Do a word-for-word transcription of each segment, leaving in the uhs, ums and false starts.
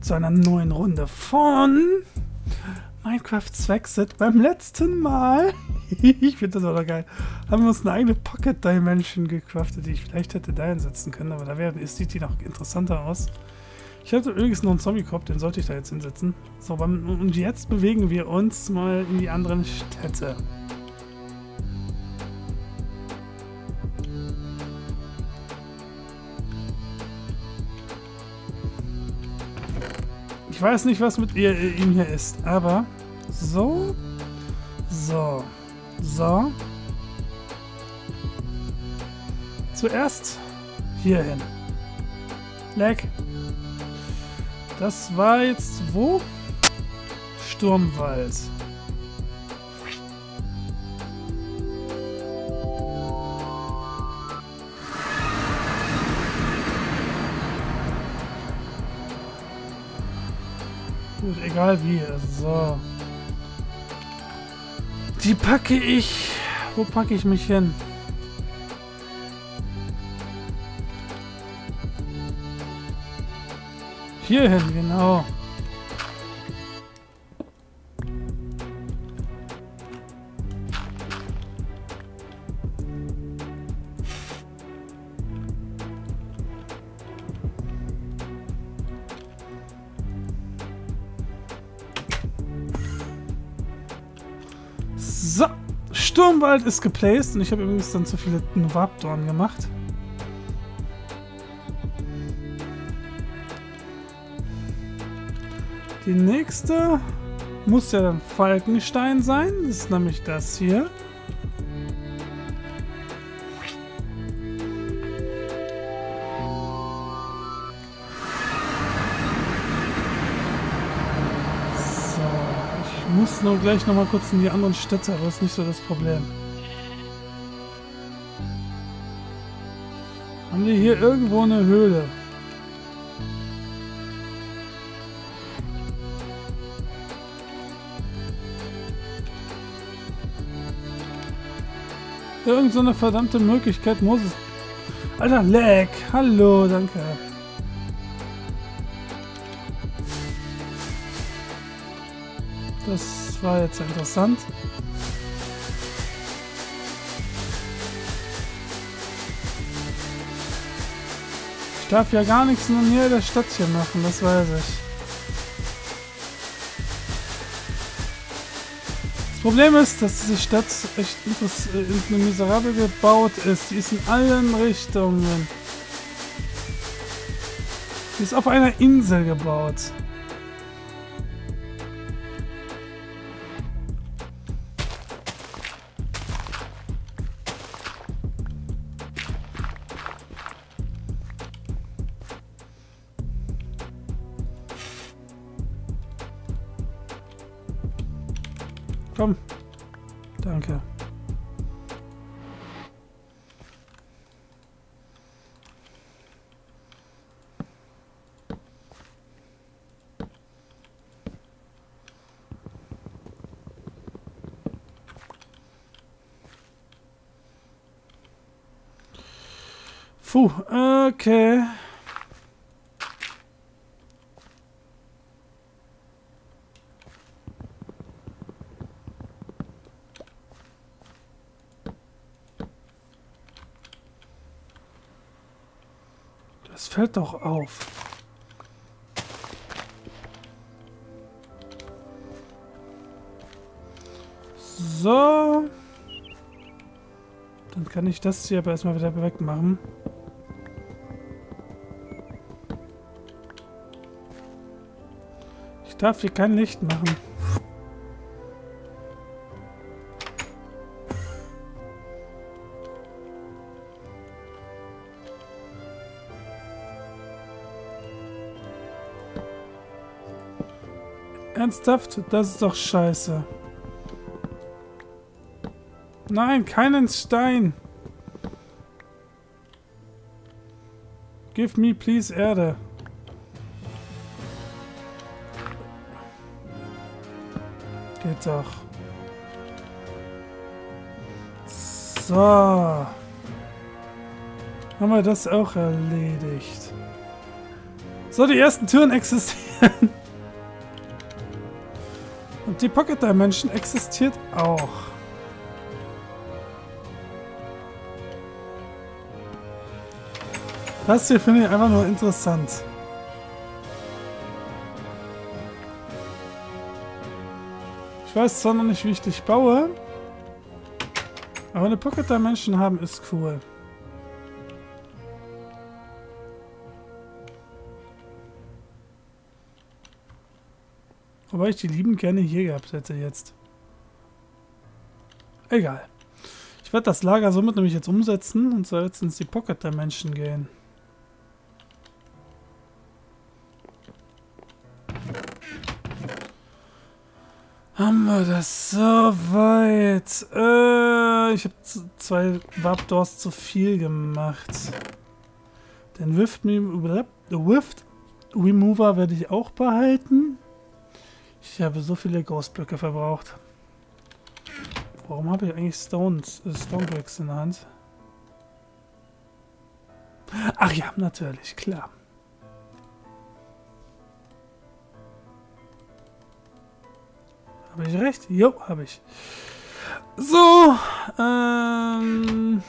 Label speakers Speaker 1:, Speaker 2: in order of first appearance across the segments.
Speaker 1: zu einer neuen Runde von Minecraft Zwexit. Beim letzten Mal, ich finde das auch noch geil, haben wir uns eine eigene Pocket Dimension gecraftet, die ich vielleicht hätte da einsetzen können, aber da wäre, sieht die noch interessanter aus. Ich hatte übrigens noch einen Zombie-Kopf, den sollte ich da jetzt hinsetzen. So, und jetzt bewegen wir uns mal in die anderen Städte. Ich weiß nicht, was mit ihr, ihm hier ist, aber so, so, so. Zuerst hier hin. Leck. Das war jetzt wo? Sturmwald. Gut, egal wie. So. Die packe ich. Wo packe ich mich hin? Hierhin, genau. So, Sturmwald ist geplaced und ich habe übrigens dann zu viele Warpdorn gemacht. Die nächste muss ja dann Falkenstein sein. Das ist nämlich das hier. So, ich muss nur gleich noch mal kurz in die anderen Städte, aber das ist nicht so das Problem. Haben wir hier irgendwo eine Höhle? Irgend so eine verdammte Möglichkeit muss es... Alter, Lag! Hallo, danke. Das war jetzt interessant. Ich darf ja gar nichts in der Nähe der Stadt hier machen, das weiß ich. Das Problem ist, dass diese Stadt echt äh, miserabel gebaut ist. Die ist in allen Richtungen. Die ist auf einer Insel gebaut. Komm. Danke. Puh, okay. Das fällt doch auf. So. Dann kann ich das hier aber erstmal wieder wegmachen. Ich darf hier kein Licht machen. Ernsthaft? Das ist doch scheiße. Nein, keinen Stein. Give me please Erde. Geht doch. So. Haben wir das auch erledigt. So, die ersten Türen existieren. Und die Pocket Dimension existiert auch. Das hier finde ich einfach nur interessant. Ich weiß zwar noch nicht, wie ich dich baue, aber eine Pocket Dimension haben ist cool. Wobei ich die lieben gerne hier gehabt hätte jetzt. Egal. Ich werde das Lager somit nämlich jetzt umsetzen und soll jetzt ins die Pocket Dimension gehen. Haben wir das so weit? Äh, ich habe zwei Warp Doors zu viel gemacht. Den Rift, Rift Remover werde ich auch behalten. Ich habe so viele Ghostblöcke verbraucht. Warum habe ich eigentlich Stones, äh, Stone Bricks in der Hand? Ach ja, natürlich, klar. Habe ich recht? Jo, habe ich. So, ähm...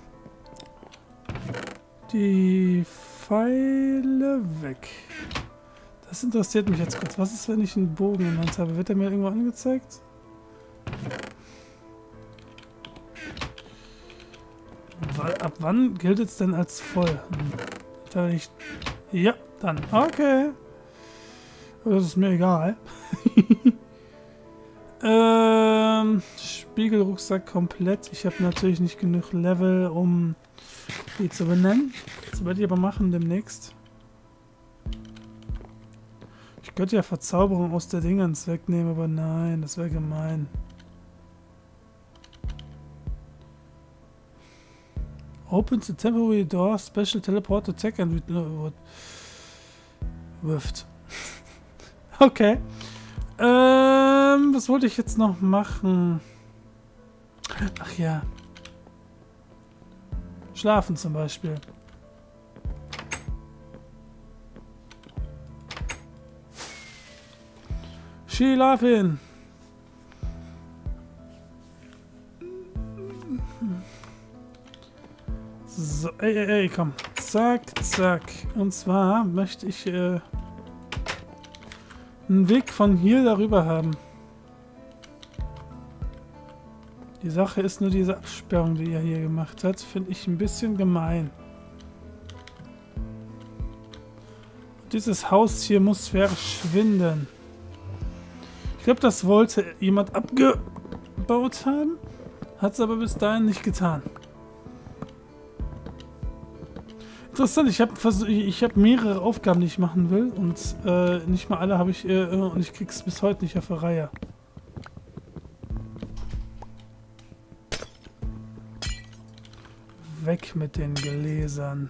Speaker 1: die Pfeile weg. Das interessiert mich jetzt kurz. Was ist, wenn ich einen Bogen in der Hand habe? Wird er mir irgendwo angezeigt? Ab wann gilt es denn als voll? Da ich ja, dann. Okay. Das ist mir egal. ähm, Spiegelrucksack komplett. Ich habe natürlich nicht genug Level, um die zu benennen. Das werde ich aber machen demnächst. Ich könnte ja Verzauberung aus der Dingens wegnehmen, aber nein, das wäre gemein. Opens a temporary door, special teleport attack and Rift. Okay. Ähm, was wollte ich jetzt noch machen? Ach ja. Schlafen zum Beispiel. Schlafen. So, ey, ey, ey, komm. Zack, zack. Und zwar möchte ich äh, einen Weg von hier darüber haben. Die Sache ist nur diese Absperrung, die er hier gemacht hat, finde ich ein bisschen gemein. Und dieses Haus hier muss verschwinden. Ich glaube, das wollte jemand abgebaut haben, hat es aber bis dahin nicht getan. Interessant, ich habe ich hab mehrere Aufgaben, die ich machen will und äh, nicht mal alle habe ich äh, und ich krieg's bis heute nicht auf der Reihe. Weg mit den Gläsern.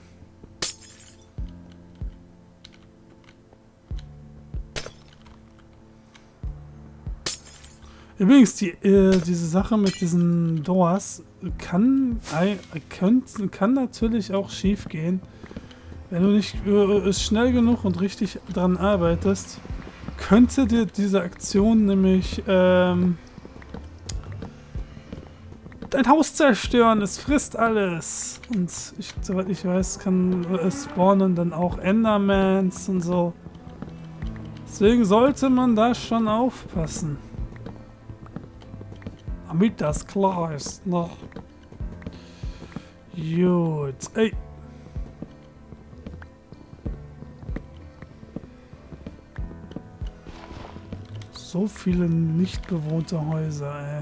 Speaker 1: Übrigens, die, äh, diese Sache mit diesen Doors kann, äh, könnt, kann natürlich auch schief gehen. Wenn du nicht äh, schnell genug und richtig dran arbeitest, könnte dir diese Aktion nämlich ähm, dein Haus zerstören. Es frisst alles. Und ich, soweit ich weiß, kann es spawnen dann auch Endermans und so. Deswegen sollte man da schon aufpassen. Damit das klar ist, ne? Gut. Ey. So viele nicht bewohnte Häuser, ey.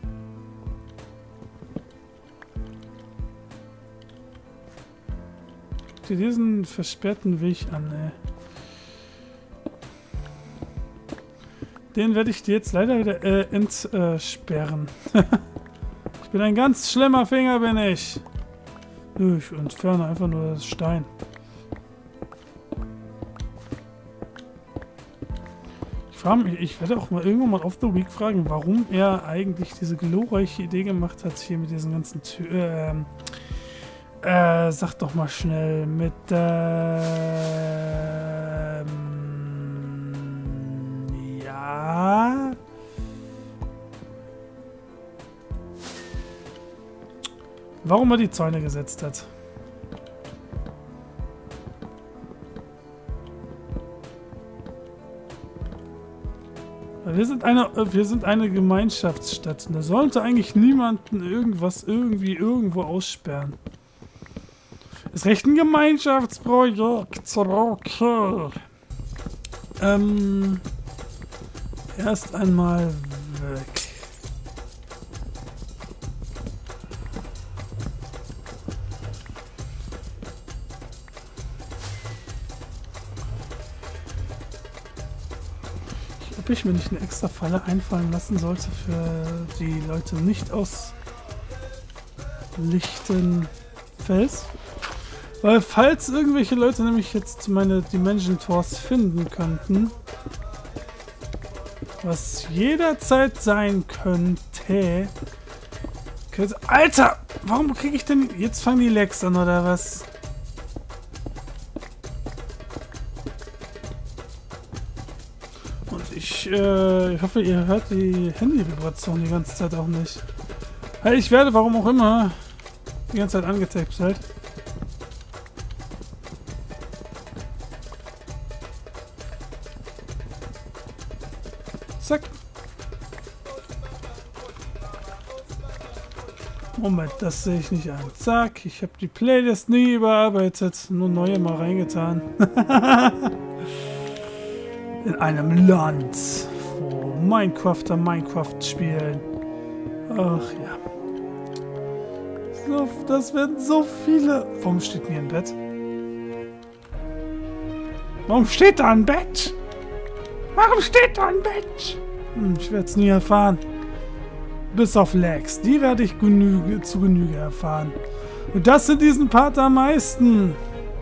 Speaker 1: Guck dir diesen versperrten Weg an, ey. Den werde ich dir jetzt leider wieder äh, entsperren. Ich bin ein ganz schlimmer Finger, bin ich. Ich entferne einfach nur das Stein. Ich frage mich, ich werde auch mal irgendwann mal auf The Week fragen, warum er eigentlich diese glorreiche Idee gemacht hat, hier mit diesen ganzen Türen. Äh, äh, sag doch mal schnell, mit, äh, Ja. Warum er die Zäune gesetzt hat. Wir sind eine, wir sind eine Gemeinschaftsstadt. Da sollte eigentlich niemanden irgendwas irgendwie irgendwo aussperren. Ist recht ein Gemeinschaftsprojekt. Okay. Ähm. Erst einmal weg. Ob ich mir nicht eine extra Falle einfallen lassen sollte für die Leute nicht aus Lichtenfels. Weil falls irgendwelche Leute nämlich jetzt meine Dimension Tors finden könnten, was jederzeit sein könnte, könnte Alter! Warum kriege ich denn... Jetzt fangen die Lags an, oder was? Ich, äh, ich hoffe, ihr hört die Handy-Vibration die ganze Zeit auch nicht. Hey, ich werde, warum auch immer, die ganze Zeit angetaped halt. Zack. Moment, das sehe ich nicht an. Zack, ich habe die Playlist nie überarbeitet, nur neue mal reingetan. In einem Land, wo Minecrafter Minecraft spielen. Ach ja. So, das werden so viele... Warum steht hier ein Bett? Warum steht da ein Bett? Warum steht da ein Bett? Hm, ich werde es nie erfahren. Bis auf Lags. Die werde ich genüge, zu Genüge erfahren. Und das in diesem Part am meisten.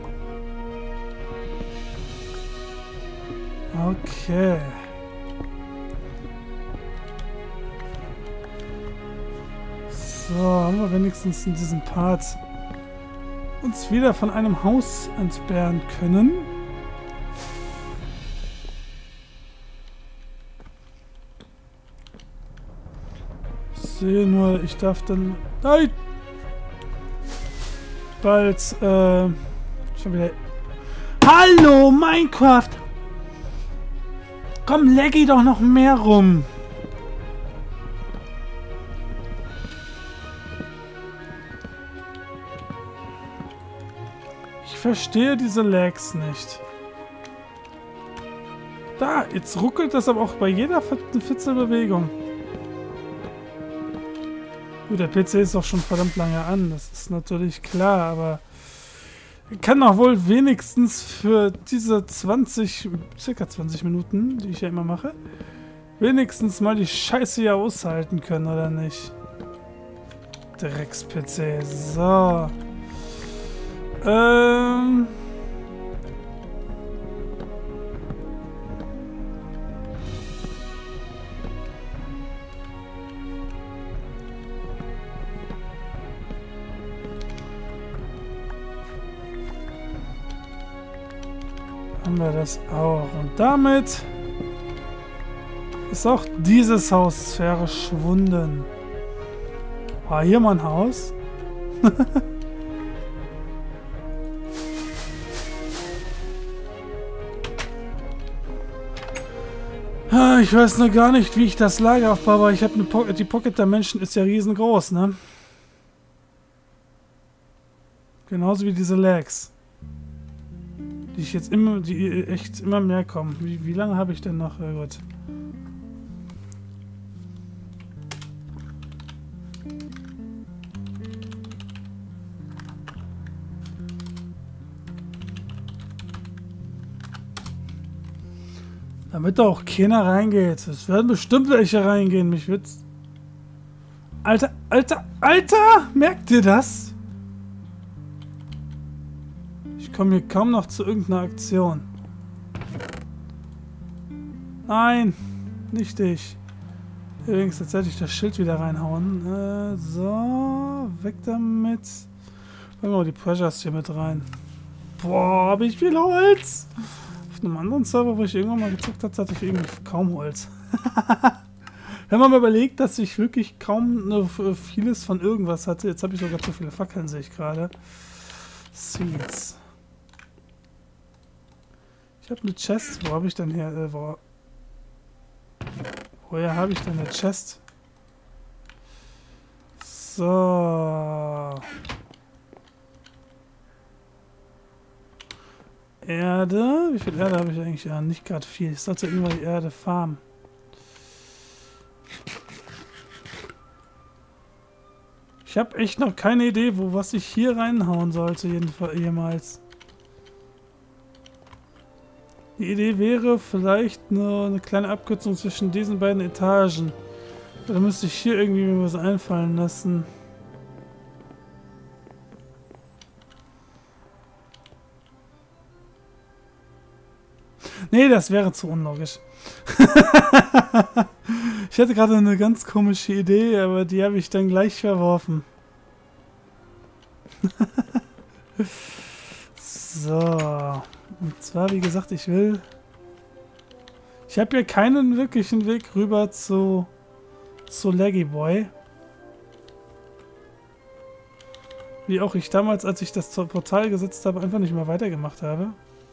Speaker 1: Okay. So, haben wir wenigstens in diesem Part uns wieder von einem Haus entfernen können. Ich sehe nur, ich darf dann... Nein! Bald, äh... schon wieder... Hallo, Minecraft! Komm, laggy doch noch mehr rum. Ich verstehe diese Lags nicht. Da, jetzt ruckelt das aber auch bei jeder Fitzelbewegung. Gut, der P C ist auch schon verdammt lange an, das ist natürlich klar, aber... kann doch wohl wenigstens für diese zwanzig, circa zwanzig Minuten, die ich ja immer mache, wenigstens mal die Scheiße hier aushalten können, oder nicht? Drecks-P C. So. Ähm... haben wir das auch. Und damit ist auch dieses Haus verschwunden. War hier mal ein Haus? Ich weiß noch gar nicht, wie ich das Lager aufbaue, aber ich habe eine po die Pocket Dimension ist ja riesengroß, ne? Genauso wie diese Lags. Die ich jetzt immer, die echt immer mehr kommen. Wie, wie lange habe ich denn noch? Oh Gott. Damit da auch keiner reingeht. Es werden bestimmt welche reingehen. Mich wird's. Alter, Alter, Alter! Merkt ihr das? Ich komme hier kaum noch zu irgendeiner Aktion. Nein, nicht ich. Übrigens, jetzt hätte ich das Schild wieder reinhauen. Äh, so, weg damit. Packen wir mal die Pressures hier mit rein. Boah, habe ich viel Holz. Auf einem anderen Server, wo ich irgendwann mal gezockt habe, hatte ich irgendwie kaum Holz. Wenn man mal überlegt, dass ich wirklich kaum ne, vieles von irgendwas hatte. Jetzt habe ich sogar zu viele Fackeln, sehe ich gerade. Seeds. Ich habe eine Chest. Wo habe ich denn her? Äh, wo, woher habe ich denn eine Chest? So. Erde. Wie viel Erde habe ich eigentlich? Ja, nicht gerade viel. Ich sollte irgendwann die Erde farmen. Ich habe echt noch keine Idee, wo was ich hier reinhauen sollte, jedenfalls jemals. Die Idee wäre vielleicht nur eine kleine Abkürzung zwischen diesen beiden Etagen. Da müsste ich hier irgendwie mir was einfallen lassen. Nee, das wäre zu unlogisch. Ich hatte gerade eine ganz komische Idee, aber die habe ich dann gleich verworfen. So. Und zwar, wie gesagt, ich will... Ich habe hier keinen wirklichen Weg rüber zu... zu Laggy Boy. Wie auch ich damals, als ich das Portal gesetzt habe, einfach nicht mehr weitergemacht habe.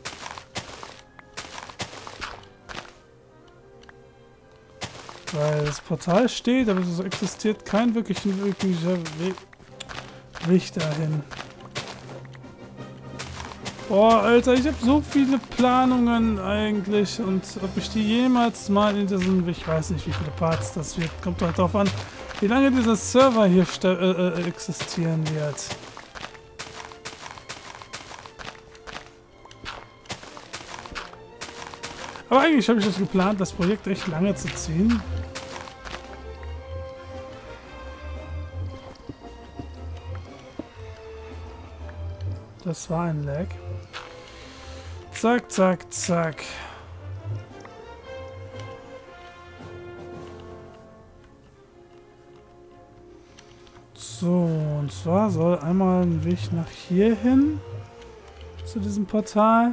Speaker 1: Weil das Portal steht, aber es existiert kein wirklicher, wirklicher Weg, Weg dahin. Boah, Alter, ich habe so viele Planungen eigentlich und ob ich die jemals mal in diesem, ich weiß nicht, wie viele Parts das wird, kommt doch darauf an, wie lange dieser Server hier äh, äh, existieren wird. Aber eigentlich habe ich das geplant, das Projekt echt lange zu ziehen. Das war ein Lag. Zack, zack, zack. So, und zwar soll einmal ein Weg nach hier hin. Zu diesem Portal.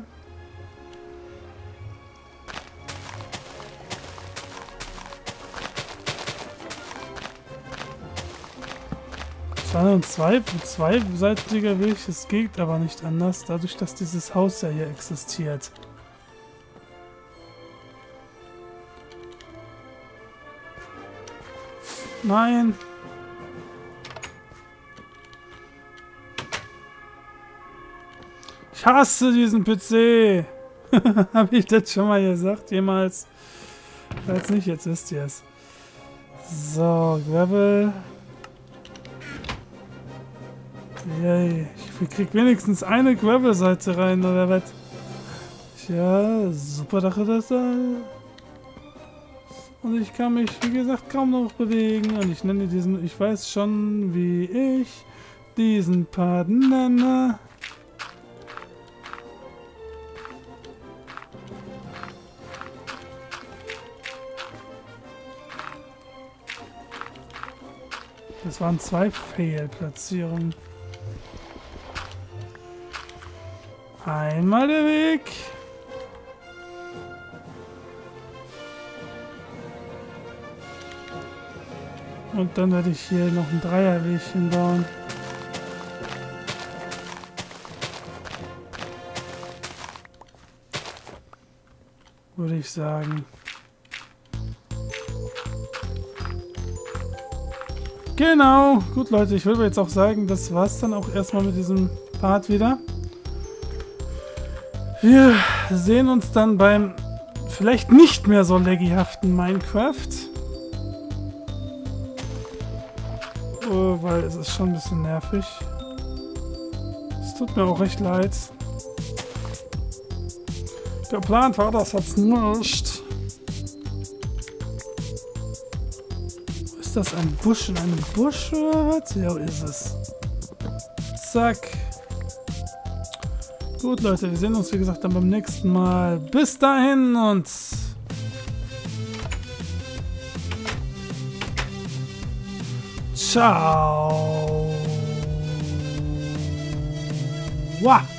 Speaker 1: Es war nur ein zwei, zweiseitiger Weg, es geht aber nicht anders, dadurch, dass dieses Haus ja hier existiert. Nein! Ich hasse diesen P C! Habe ich das schon mal gesagt? Jemals? Falls nicht, jetzt wisst ihr es. So, Gravel. Yay. Ich krieg wenigstens eine Gravel-Seite rein, oder was? Ja, super Sache das da. Und ich kann mich, wie gesagt, kaum noch bewegen. Und ich nenne diesen, ich weiß schon, wie ich diesen Part nenne. Das waren zwei Fail-Platzierungen. Einmal der Weg. Und dann werde ich hier noch ein Dreierwegchen bauen. Würde ich sagen. Genau. Gut, Leute, ich würde jetzt auch sagen, das war's dann auch erstmal mit diesem Part wieder. Wir sehen uns dann beim vielleicht nicht mehr so laggyhaften Minecraft. Oh, weil es ist schon ein bisschen nervig. Es tut mir auch recht leid. Geplant war das jetzt nicht. Ist das ein Busch in einem Busch oder was? Ja, ist es. Zack. Gut, Leute, wir sehen uns, wie gesagt, dann beim nächsten Mal. Bis dahin und... Ciao. Wow.